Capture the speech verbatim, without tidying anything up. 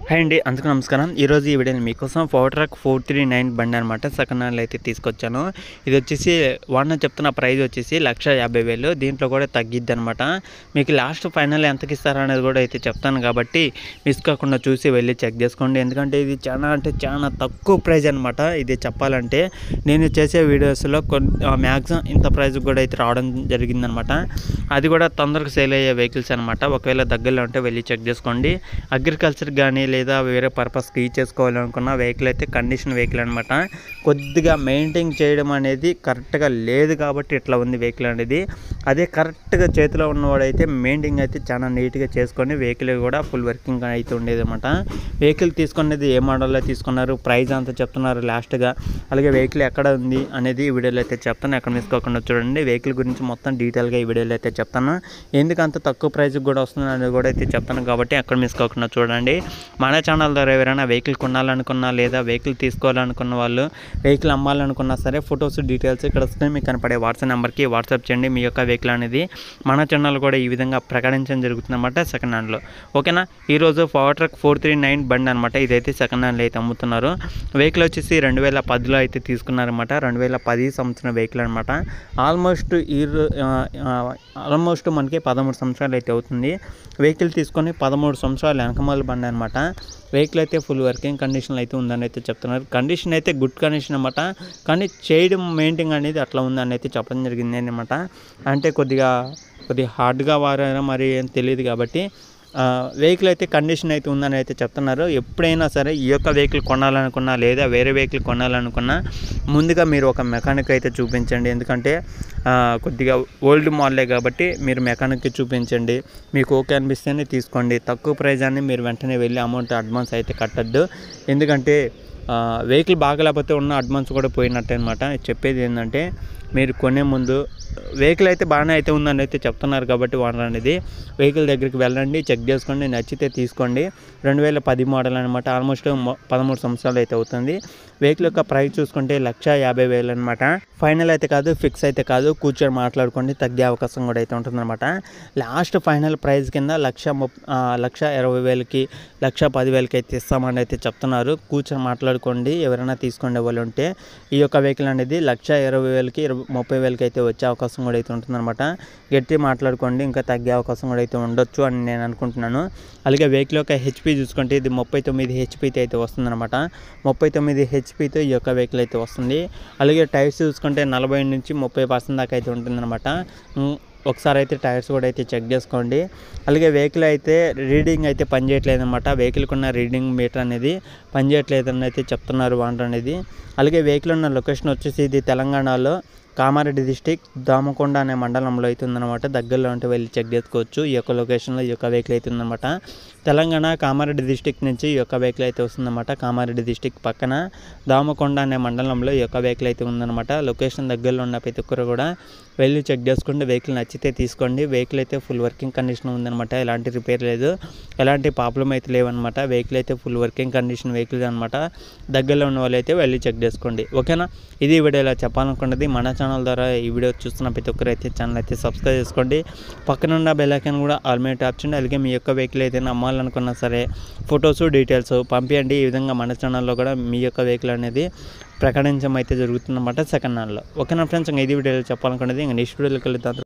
Hi అండి, అందుకు నమస్కారం. ఈరోజు ఈ వీడియోని మీకోసం four truck four three nine బండి అనమాట సెకండ్ హ్యాండ్లో అయితే తీసుకొచ్చాను. ఇది వచ్చేసి వన్ చెప్తున్న ప్రైస్ వచ్చేసి లక్ష యాభై వేలు. దీంట్లో కూడా తగ్గిద్ది అనమాట. మీకు లాస్ట్ ఫైనల్ ఎంతకి ఇస్తారా అనేది కూడా అయితే చెప్తాను, కాబట్టి మిస్ కాకుండా చూసి వెళ్ళి చెక్ చేసుకోండి. ఎందుకంటే ఇది చాలా అంటే చాలా తక్కువ ప్రైస్ అనమాట. ఇది చెప్పాలంటే నేను చేసే వీడియోస్లో కొన్ని మ్యాక్సిమం ఇంత ప్రైస్ కూడా అయితే రావడం జరిగిందనమాట. అది కూడా తొందరగా సేల్ అయ్యే వెహికల్స్ అనమాట. ఒకవేళ దగ్గరలో ఉంటే వెళ్ళి చెక్ చేసుకోండి. అగ్రికల్చర్ కానీ లేదా వేరే పర్పస్కి యూజ్ చేసుకోవాలనుకున్న వెహికల్ అయితే కండిషన్ వెహికల్ అనమాట. కొద్దిగా మెయింటైన్ చేయడం అనేది కరెక్ట్గా లేదు కాబట్టి ఇట్లా ఉంది వెహికల్ అనేది. అదే కరెక్ట్గా చేతిలో ఉన్నవాడైతే మెయింటైన్ అయితే చాలా నీట్గా చేసుకొని వెహికల్ కూడా ఫుల్ వర్కింగ్ అయితే ఉండేది అనమాట. వెహికల్ తీసుకునేది ఏ మోడల్లో తీసుకున్నారు, ప్రైస్ అంతా చెప్తున్నారు లాస్ట్గా. అలాగే వెహికల్ ఎక్కడ ఉంది అనేది ఈ వీడియోలో అయితే చెప్తాను. ఎక్కడ మిసుకోకుండా చూడండి. వెహికల్ గురించి మొత్తం డీటెయిల్గా ఈ వీడియోలో అయితే చెప్తాను. ఎందుకు అంత తక్కువ ప్రైస్కి కూడా వస్తుంది అనేది కూడా అయితే చెప్తాను, కాబట్టి ఎక్కడ మిసుకోకుండా చూడండి. మన ఛానల్ ద్వారా ఎవరైనా వెహికల్ కొనాలనుకున్నా లేదా వెహికల్ తీసుకోవాలనుకున్న వాళ్ళు, వెహికల్ అమ్మాలనుకున్నా సరే ఫొటోస్ డీటెయిల్స్ ఇక్కడ స్క్రీన్ మీకు కనపడే వాట్సాప్ నెంబర్కి వాట్సాప్ చేయండి. మీ యొక్క వెహికల్ అనేది మన ఛానల్ కూడా ఈ విధంగా ప్రకటించడం జరుగుతుంది అన్నమాట సెకండ్ హ్యాండ్లో. ఓకేనా. ఈరోజు power truck four three nine బండి అనమాట. ఇదైతే సెకండ్ హ్యాండ్లో అయితే అమ్ముతున్నారు. వెహికల్ వచ్చేసి రెండు వేల పదిలో అయితే తీసుకున్నారన్నమాట. రెండు వేల పది సంవత్సరం వెహికల్ అనమాట. ఆల్మోస్ట్ ఈ ఆల్మోస్ట్ మనకి పదమూడు సంవత్సరాలు అయితే అవుతుంది. వెహికల్ తీసుకొని పదమూడు సంవత్సరాలు వెనకమాల బండి అనమాట. వెహికల్ అయితే ఫుల్ వర్కింగ్ కండిషన్లో అయితే ఉందని అయితే చెప్తున్నారు. కండిషన్ అయితే గుడ్ కండిషన్ అనమాట. కానీ చేయడం మెయింటైన్ అనేది అట్లా ఉందని అయితే చెప్పడం జరిగింది అనమాట. అంటే కొద్దిగా కొద్దిగా హార్డ్గా వారారా మరి ఏం తెలియదు, కాబట్టి వెహికల్ అయితే కండిషన్ అయితే ఉందని అయితే చెప్తున్నారు. ఎప్పుడైనా సరే ఈ యొక్క వెహికల్ కొనాలనుకున్నా లేదా వేరే వెహికల్ కొనాలనుకున్నా ముందుగా మీరు ఒక మెకానిక్ అయితే చూపించండి. ఎందుకంటే కొద్దిగా ఓల్డ్ మోడలే కాబట్టి మీరు మెకానిక్కి చూపించండి. మీకు ఓకే అనిపిస్తేనే తీసుకోండి. తక్కువ ప్రైజ్ అని మీరు వెంటనే వెళ్ళి అమౌంట్ అడ్వాన్స్ అయితే కట్టద్దు. ఎందుకంటే వెహికల్ బాగలేకపోతే ఉన్న అడ్వాన్స్ కూడా పోయినట్టు అనమాట. చెప్పేది ఏంటంటే మీరు కొనే ముందు వెహికల్ అయితే బాగానే అయితే ఉందని అయితే చెప్తున్నారు, కాబట్టి ఓనర్ అనేది వెహికల్ దగ్గరికి వెళ్ళండి, చెక్ చేసుకోండి, నచ్చితే తీసుకోండి. రెండు వేల పది మోడల్ అనమాట. ఆల్మోస్ట్ పదమూడు సంవత్సరాలు అయితే అవుతుంది. వెహికల్ యొక్క ప్రైస్ చూసుకుంటే లక్ష యాభై వేలు అనమాట. ఫైనల్ అయితే కాదు, ఫిక్స్ అయితే కాదు. కూర్చొని మాట్లాడుకోండి, తగ్గే అవకాశం కూడా అయితే ఉంటుందన్నమాట. లాస్ట్ ఫైనల్ ప్రైస్ కింద లక్ష ముప్ లక్ష ఇరవై వేలకి లక్ష పదివేలకి అయితే ఇస్తామని అయితే చెప్తున్నారు. కూర్చొని మాట్లాడుకోండి. ఎవరైనా తీసుకోండి వాళ్ళు ఉంటే ఈ యొక్క వెహికల్ అనేది లక్ష ఇరవై వేలకి ముప్పై వేలకి అయితే వచ్చే అవకాశం కూడా అయితే ఉంటుందన్నమాట. గట్టి మాట్లాడుకోండి, ఇంకా తగ్గే అవకాశం కూడా అయితే ఉండొచ్చు అని నేను అనుకుంటున్నాను. అలాగే వెహికల్ యొక్క హెచ్పి చూసుకుంటే ఇది ముప్పై తొమ్మిది హెచ్పితో అయితే వస్తుందన్నమాట. ముప్పై తొమ్మిది హెచ్పితో ఈ యొక్క వెహికల్ అయితే వస్తుంది. అలాగే టైర్స్ చూసుకుంటే నలభై నుంచి ముప్పై పర్సెంట్ దాకా అయితే ఉంటుందన్నమాట. ఒకసారి అయితే టైర్స్ కూడా అయితే చెక్ చేసుకోండి. అలాగే వెహికల్ అయితే రీడింగ్ అయితే పనిచేయట్లేదు అనమాట. వెహికల్కి ఉన్న రీడింగ్ మీటర్ అనేది పనిచేయట్లేదని అయితే చెప్తున్నారు ఓనర్ అనేది. అలాగే వెహికల్ ఉన్న లొకేషన్ వచ్చేసి ఇది తెలంగాణలో కామారెడ్డి డిస్టిక్ దామకొండ అనే మండలంలో అవుతుందన్నమాట. దగ్గరలో ఉంటే వెళ్ళి చెక్ చేసుకోవచ్చు. ఈ యొక్క లొకేషన్లో ఈ యొక్క వెహికల్ అవుతుందన్నమాట. తెలంగాణ కామారెడ్డి డిస్టిక్ నుంచి ఈ యొక్క వెహికల్ అయితే వస్తుందన్నమాట. కామారెడ్డి డిస్టిక్ పక్కన దామకొండ అనే మండలంలో ఈ యొక్క వెహికల్ అయితే ఉందన్నమాట. లొకేషన్ దగ్గరలో ఉన్న ప్రతి ఒక్కరు కూడా వెళ్ళి చెక్ చేసుకోండి. వెహికల్ నచ్చితే తీసుకోండి. వెహికల్ అయితే ఫుల్ వర్కింగ్ కండిషన్ ఉందన్నమాట. ఎలాంటి రిపేర్ లేదు, ఎలాంటి ప్రాబ్లం అయితే లేవన్నమాట. వెహికల్ అయితే ఫుల్ వర్కింగ్ కండిషన్ వెహికల్ అనమాట. దగ్గరలో ఉన్న వాళ్ళు అయితే వెళ్ళి చెక్ చేసుకోండి. ఓకేనా. ఇది వీడియోలో చెప్పాలనుకున్నది. మన ఛానల్ ద్వారా ఈ వీడియో చూస్తున్న ప్రతి ఒక్కరు అయితే ఛానల్ అయితే సబ్స్క్రైబ్ చేసుకోండి. పక్కన ఉన్న బెల్ ఐకాన్ కూడా ఆల్ మీద ట్యాప్ చేయండి. అలాగే మీ యొక్క వెహికల్ అయితే అమ్మాలనుకున్నా సరే ఫొటోస్ డీటెయిల్స్ పంపించండి. ఈ విధంగా మన ఛానల్లో కూడా మీ యొక్క వెహికల్ అనేది ప్రకటించడం అయితే జరుగుతుందన్నమాట సెకండ్ హ్యాండ్లో. ఓకేనా ఫ్రెండ్స్, ఇంకా ఇది వీడియోలో చెప్పాలనుకున్నది. ఇంకా నెక్స్ట్ వీడియోలోకి వెళ్తాను.